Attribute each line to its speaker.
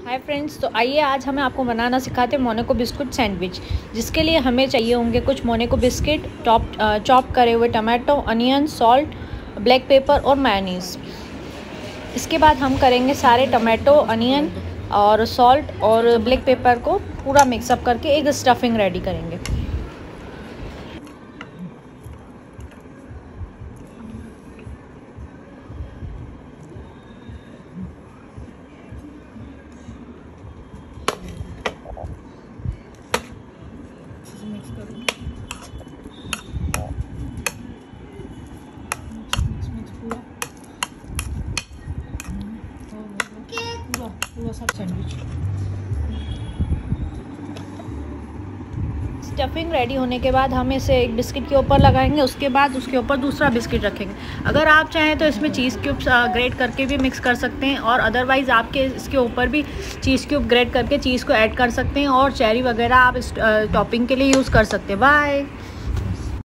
Speaker 1: Hi friends, तो आइए आज हमें आपको बनाना सिखाते हैं मोनाको बिस्कुट सैंडविच। जिसके लिए हमें चाहिए होंगे कुछ मोनाको बिस्किट, चॉप करे हुए tomato, onion, salt, black pepper और मेयोनीज। इसके बाद हम करेंगे सारे टमाटो, अनियन और सॉल्ट और ब्लैक पेपर को पूरा मिक्सअप करके एक स्टफिंग रेडी करेंगे। मिक्स करो, मिक्स पूरा पूरा पूरा सब सैंडविच। स्टफिंग रेडी होने के बाद हम इसे एक बिस्किट के ऊपर लगाएंगे, उसके बाद उसके ऊपर दूसरा बिस्किट रखेंगे। अगर आप चाहें तो इसमें चीज़ क्यूब्स ग्रेट करके भी मिक्स कर सकते हैं, और अदरवाइज़ आपके इसके ऊपर भी चीज़ क्यूब ग्रेट करके चीज़ को ऐड कर सकते हैं, और चेरी वगैरह आप इस टॉपिंग के लिए यूज़ कर सकते हैं। बाय।